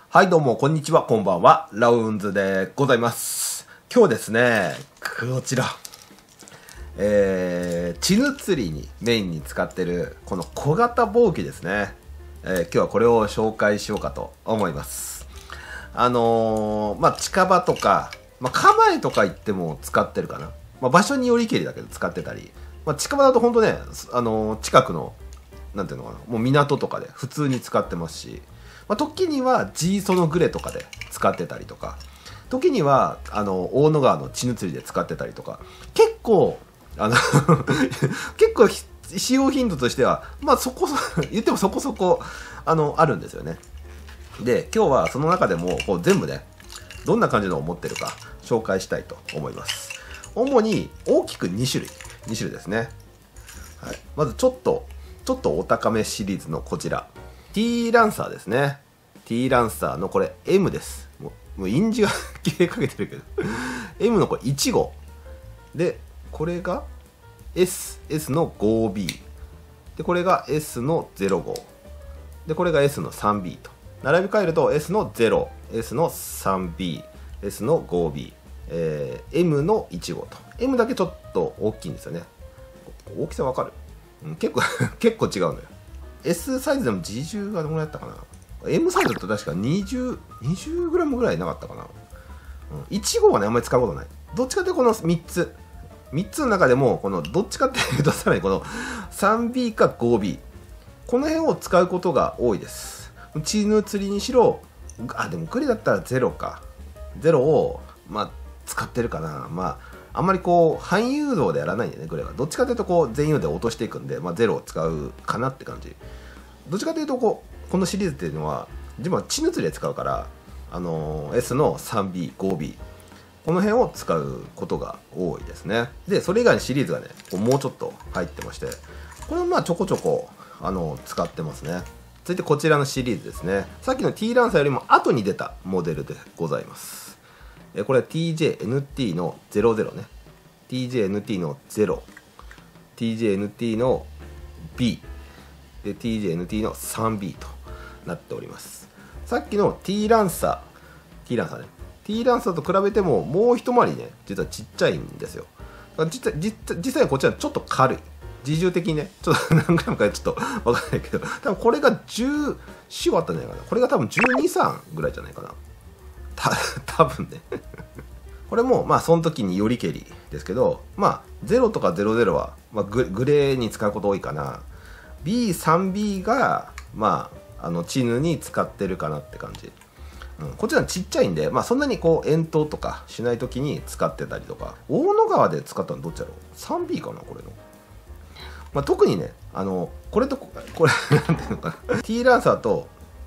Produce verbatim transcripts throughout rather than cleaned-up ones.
はいどうもこんにちは、こんばんは、ラウンズでございます。今日ですね、こちらえー、チヌ釣りにメインに使ってるこの小型箒ですね、えー、今日はこれを紹介しようかと思います。あのー、まあ近場とか、まあ、構えとか行っても使ってるかな、まあ、場所によりけりだけど使ってたり、まあ、近場だとほんとね、あのー、近くのなんていうのかな、もう港とかで普通に使ってますし、まあ、時にはジーソのグレとかで使ってたりとか、時にはあの大野川のチヌ釣りで使ってたりとか、結構あの結構使用頻度としてはまあそこそ言ってもそこそこあのあるんですよね。で今日はその中でもこう全部ね、どんな感じのを持ってるか紹介したいと思います。主に大きくに種類に種類ですね。はい、まずちょっとちょっとお高めシリーズのこちら T ランサーですね。 T ランサーのこれ エム です。もうもう印字が切れかけてるけどエム のこれいち号で、これが S, S の ファイブビー で、これが S のゼロ号で、これが S の スリービー と並び替えると S のゼロ、S の スリービー、S の ファイブビー、えー、M のいち号と M だけちょっと大きいんですよね。大きさわかる？結構結構違うのよ。 S サイズでも自重がどのぐらいだったかな。 M サイズだと確かにじゅう、にじゅうグラムぐらいなかったかな。いち号はねあんまり使うことない。どっちかっていうとこのみっつみっつの中でもこのどっちかっていうとさらにこの スリービー か ファイブビー、 この辺を使うことが多いです。チヌ釣りにしろ、あでもグレだったらゼロか、ゼロをまあ使ってるかな。まああんまりこう半誘導でやらないんでね、グレはどっちかというとこう全誘導で落としていくんで、まあ、ゼロを使うかなって感じ。どっちかというとこうこのシリーズっていうのは自分はチヌ釣りで使うから、あのー、S の スリービー、ファイブビー、この辺を使うことが多いですね。でそれ以外にシリーズがねこうもうちょっと入ってまして、これはまあちょこちょこあの使ってますね。続いてこちらのシリーズですね。さっきの T ランサーよりも後に出たモデルでございます。これは ティージェーエヌティー のゼロゼロね。ティージェーエヌティー のゼロ、ティージェーエヌティー の B で ティージェーエヌティー の スリービー となっております。さっきの T ランサー T ランサーね T ランサーと比べてももう一回りね実はちっちゃいんですよ。実際、実際はこっちはちょっと軽い、自重的にねちょっと何グラムかちょっと分かんないけど、多分これがじゅうよんあったんじゃないかな。これが多分じゅうに、さんぐらいじゃないかな、た多分ねこれもまあその時によりけりですけど、まあゼロとかゼロゼロは、まあ、グ, グレーに使うこと多いかな。 ビースリービー がまああのチヌに使ってるかなって感じ、うん、こっちはちっちゃいんで、まあ、そんなにこう遠投とかしない時に使ってたりとか。大野川で使ったのどっちだろう、 スリービー かなこれの。まあ、特にねあのこれとこれなんていうのかなT ランサーと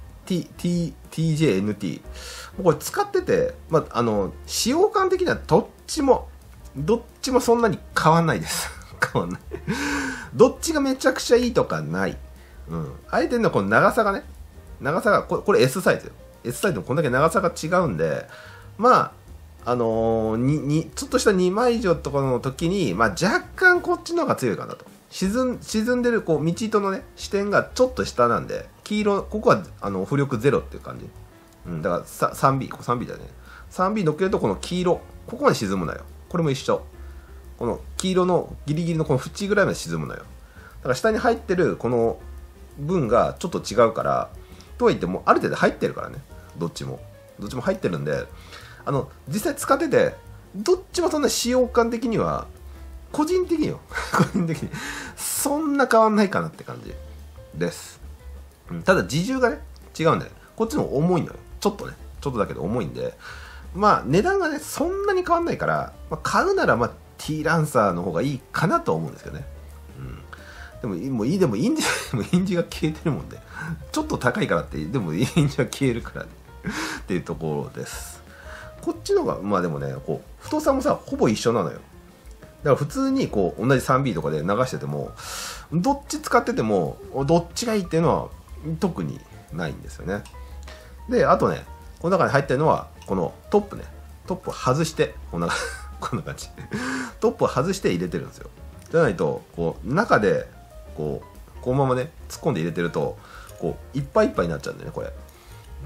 T、T、ティージェーエヌティー これ使ってて、まあ、あの使用感的にはどっちもどっちもそんなに変わんないです変わんないどっちがめちゃくちゃいいとかない、うん、あえてのこの長さがね、長さがこれ、これ S サイズよ。 S サイズもこんだけ長さが違うんで、まああのー、ににちょっとしたにまい以上とかの時に、まあ、若干こっちの方が強いかなと。沈ん沈んでるこう道糸のね視点がちょっと下なんで、黄色ここはあの浮力ゼロっていう感じ、うん、だから スリービー、スリービー だね。 スリービー 乗っけるとこの黄色ここまで沈むのよ。これも一緒、この黄色のギリギリのこの縁ぐらいまで沈むのよ。だから下に入ってるこの分がちょっと違うから、とはいってもある程度入ってるからね、どっちもどっちも入ってるんで、あの実際使っててどっちもそんな使用感的には個人的によ個人的にそんな変わんないかなって感じです。うん、ただ自重がね違うんで、こっちの方重いのよ。ちょっとねちょっとだけど重いんで、まあ値段がねそんなに変わんないから、まあ、買うならまあ T ランサーの方がいいかなと思うんですけどね。うん、でももういいでもインジもインジが消えてるもんで、ちょっと高いからってでもインジが消えるからねっていうところです。こっちの方がまあでもねこう太さもさほぼ一緒なのよ。だから普通にこう同じ スリービー とかで流しててもどっち使っててもどっちがいいっていうのは特にないんですよね。であとねこの中に入ってるのはこのトップね、トップを外してこんなこんな感じトップを外して入れてるんですよ。じゃないとこう中でこうこのままね突っ込んで入れてるとこういっぱいいっぱいになっちゃうんでねこれ、うん、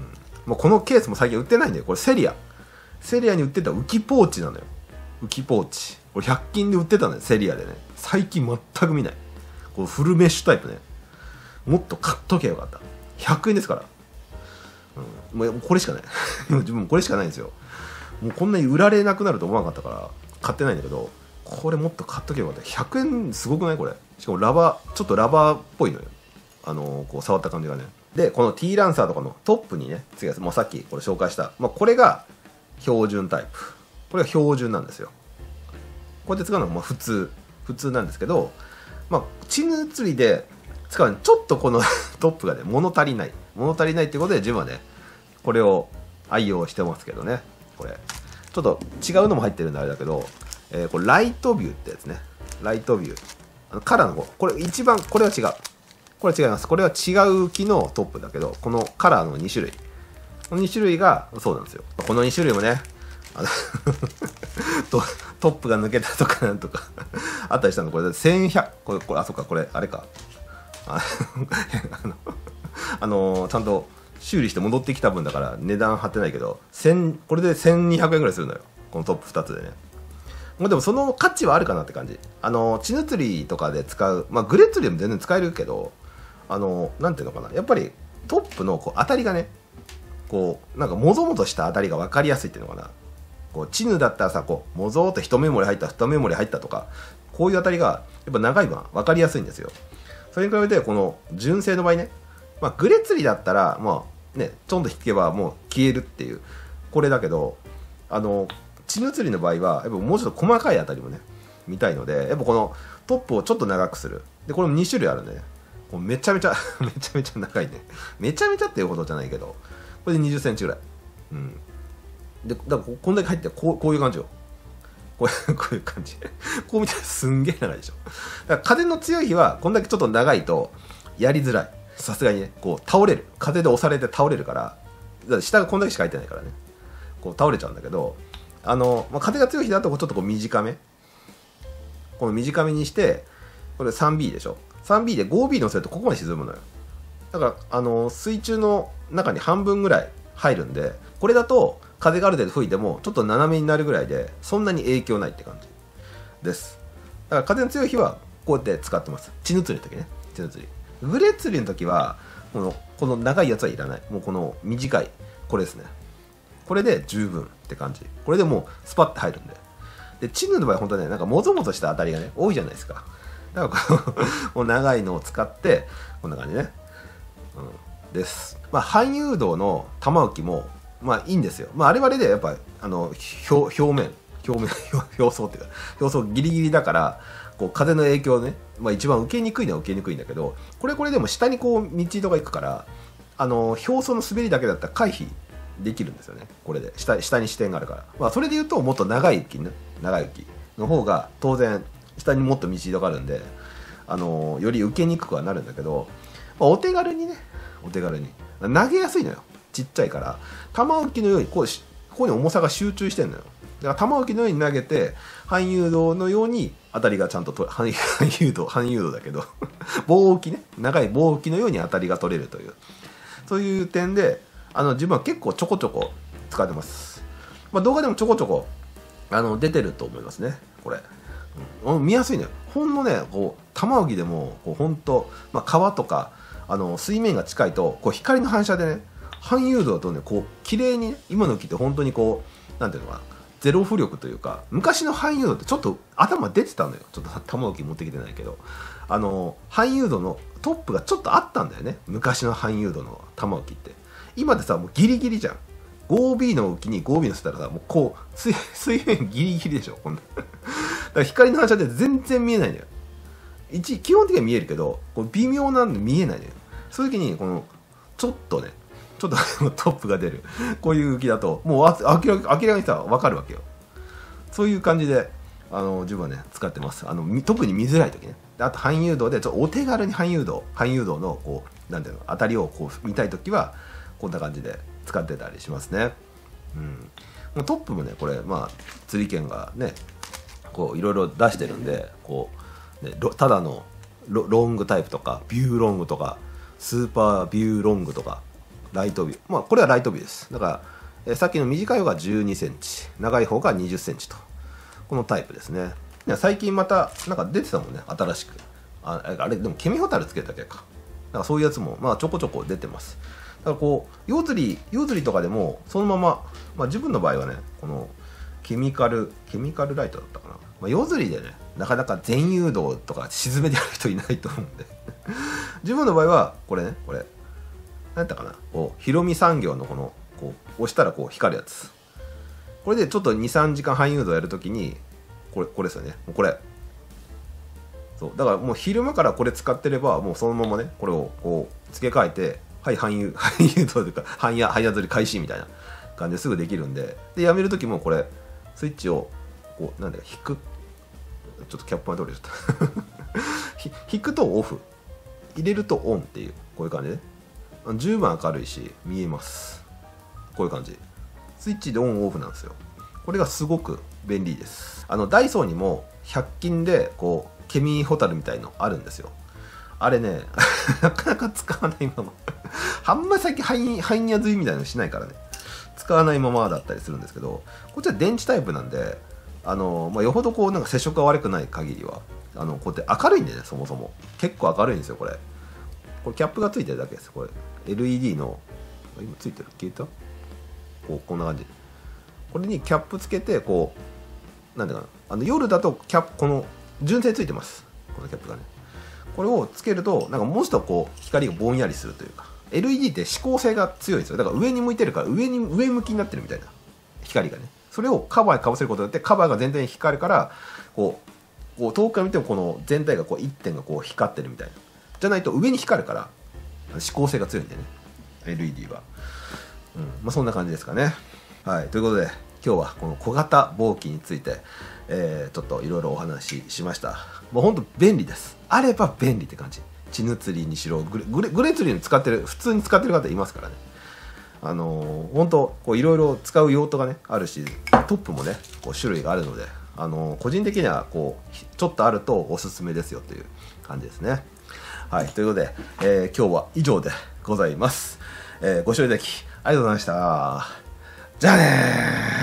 まあ、このケースも最近売ってないんだよ。これセリアセリアに売ってた浮きポーチなのよ。浮きポーチこれひゃく均で売ってたのよ、セリアでね。最近全く見ない。このフルメッシュタイプね、もっと買っとけばよかった。ひゃくえんですから、うん、もうこれしかない自分もこれしかないんですよ。もうこんなに売られなくなると思わなかったから買ってないんだけど、これもっと買っとけばよかった。ひゃくえんすごくない？これしかもラバーちょっとラバーっぽいのよ。あのー、こう触った感じがね。でこの T ランサーとかのトップにねつけて、もうさっきこれ紹介した、まあ、これが標準タイプ。これが標準なんですよ。こうやって使うのはまあ普通普通なんですけど、まあチヌ釣りで使うのにちょっとこのトップがね物足りない物足りないっていうことで自分はねこれを愛用してますけどね。これちょっと違うのも入ってるんであれだけど、えー、これライトビューってやつね。ライトビューあのカラーの方、これ一番これは違うこれは違います。これは違う浮きのトップだけど、このカラーのに種類このに種類がそうなんですよ。このに種類もねあのト, トップが抜けたとかなんとかあったりしたの。これせんひゃくこれこれあそっかこれあれかあのあのちゃんと修理して戻ってきた分だから値段張ってないけど、これでせんにひゃくえんぐらいするのよ、このトップふたつでね。もうでもその価値はあるかなって感じ。あのチヌ釣りとかで使う、まあ、グレ釣りでも全然使えるけど、あのなんていうのかな、やっぱりトップのこう当たりがねこうなんかもぞもぞした当たりが分かりやすいっていうのかな。こうチヌだったらさこうもぞーっと一目盛り入った二目盛り入ったとか、こういう当たりがやっぱ長い分分かりやすいんですよ。それに比べてこの純正の場合ね、まあ、グレ釣りだったらまあねちょんと引けばもう消えるっていうこれだけど、あのチヌ釣りの場合はやっぱもうちょっと細かい当たりもね見たいので、やっぱこのトップをちょっと長くする。でこれもに種類あるんでね、こうめちゃめちゃめちゃめちゃ長いね。めちゃめちゃっていうことじゃないけど、これでにじゅっセンチぐらい。うんでだからこんだけ入ってこう、こういう感じよ。こうこういう感じこう見たらすんげえ長いでしょ。だから風の強い日はこんだけちょっと長いとやりづらい。さすがにねこう倒れる、風で押されて倒れるから、だから下がこんだけしか入ってないからねこう倒れちゃうんだけど、あの、まあ、風が強い日だとちょっとこう短め、この短めにしてこれ スリービー でしょ。 スリービー で フォービー 乗せるとここまで沈むのよ。だからあの水中の中に半分ぐらい入るんで、これだと風がある程度吹いてもちょっと斜めになるぐらいでそんなに影響ないって感じです。だから風の強い日はこうやって使ってます。チヌ釣りの時ね。チヌ釣りグレ釣りの時はこのこの長いやつはいらない。もうこの短いこれですね。これで十分って感じ。これでもうスパッて入るんで。でチヌの場合は本当ねなんかもぞもぞした当たりがね多いじゃないですか。だからこの長いのを使ってこんな感じね、うん、です。まあ半誘導の玉浮きもまあいいんですよ。まああれはあれでやっぱあの表, 表面表面表層っていうか表層ギリギリだからこう風の影響ね、まあ一番受けにくいのは受けにくいんだけど、これこれでも下にこう道とか行くからあの表層の滑りだけだったら回避できるんですよね。これで 下, 下に視点があるから、まあそれで言うともっと長い雪ね長い雪の方が当然下にもっと道とかあるんで、あのより受けにくくはなるんだけど、まあ、お手軽にねお手軽に投げやすいのよ。ちっちゃいから玉浮きのようにこうここに重さが集中してんのよ。だから玉浮きのように投げて半誘導のように当たりがちゃんとと半誘導半誘導だけど棒浮きね長い棒浮きのように当たりが取れるという、そういう点であの自分は結構ちょこちょこ使ってます。まあ、動画でもちょこちょこあの出てると思いますねこれ、うん、見やすいのよ。ほんのねこう玉浮きでもこうほんと、まあ、川とかあの水面が近いとこう光の反射でね半誘導だとねこう綺麗に、ね、今の木って本当にこうなんていうのかなゼロ浮力というか、昔の半誘導ってちょっと頭出てたのよ。ちょっと玉浮き持ってきてないけど、あの半誘導のトップがちょっとあったんだよね昔の半誘導の玉浮きって。今でさもうギリギリじゃん。 フォービー の浮きに フォービー 乗せたらさもうこう 水, 水面ギリギリでしょこんなだから光の反射で全然見えないのよ。一基本的には見えるけどこう微妙なんで見えないのよ。そういう時にこのちょっとねちょっとトップが出るこういう浮きだともう明らか明らかにさ分かるわけよ。そういう感じであの自分はね使ってます。あの特に見づらい時ね。あと半誘導でちょっとお手軽に半誘導半誘導のこうなんていうの当たりをこう見たい時はこんな感じで使ってたりしますね。うん、もうトップもねこれまあ釣り券がねこういろいろ出してるんでこう、ね、ただの ロ, ロングタイプとかビューロングとかスーパービューロングとかライトビュー。まあこれはライトビューです。だから、えー、さっきの短い方がじゅうにセンチ、長い方がにじゅっセンチと。このタイプですね。最近またなんか出てたもんね、新しく。あ, あれでもケミホタルつけただけか。なんかそういうやつもまあちょこちょこ出てます。だからこう夜釣り夜釣りとかでもそのまま、まあ、自分の場合はねこのケミカルケミカルライトだったかな、まあ、夜釣りでねなかなか全誘導とか沈めてやる人いないと思うんで自分の場合はこれねこれ何だったかな、こうヒロミ産業のこのこう押したらこう光るやつ、これでちょっと にさんじかん半誘導やるときにこれこれですよね、これそうだからもう昼間からこれ使ってればもうそのままねこれをこう付け替えてはい半誘半誘導というか半夜半夜釣り開始みたいな感じですぐできるんで、でやめるときもこれスイッチをこうなんで引く、ちょっとキャップが取れちゃった引くとオフ、入れるとオンっていうこういう感じで十分明るいし見えます。こういう感じスイッチでオンオフなんですよ。これがすごく便利です。あのダイソーにもひゃく均でこうケミホタルみたいのあるんですよ。あれねなかなか使わないままあんまり最近半夜釣りみたいなのしないからね使わないままだったりするんですけど、こっちは電池タイプなんであの、まあ、よほどこうなんか接触が悪くない限りはあのこうやって明るいんでね、そもそも結構明るいんですよ。これこれキャップがついてるだけです。これ エルイーディー の今ついてる消えたこうこんな感じ、これにキャップつけてこうなんだかな、あの夜だとキャップこの純正ついてます、このキャップがね。これをつけるとなんかもうちょっとこう光がぼんやりするというか、 エルイーディー って指向性が強いんですよ。だから上に向いてるから上に上向きになってるみたいな光がね、それをカバーにかぶせることによってカバーが全体に光るからこうこう遠くから見てもこの全体がこう一点がこう光ってるみたいな、じゃないと上に光るから指向性が強いんでね エルイーディー は、うんまあ、そんな感じですかね。はい、ということで今日はこの小型箒について、えー、ちょっといろいろお話ししました。もうほんと便利です。あれば便利って感じ。チヌ釣りにしろグレグレグレ釣りに使ってる普通に使ってる方いますからね。あのー、ほんといろいろ使う用途がねあるし、トップもねこう種類があるので、あのー、個人的にはこうちょっとあるとおすすめですよという感じですね。はい、ということで、えー、今日は以上でございます。えー、ご視聴いただきありがとうございました。じゃあねー。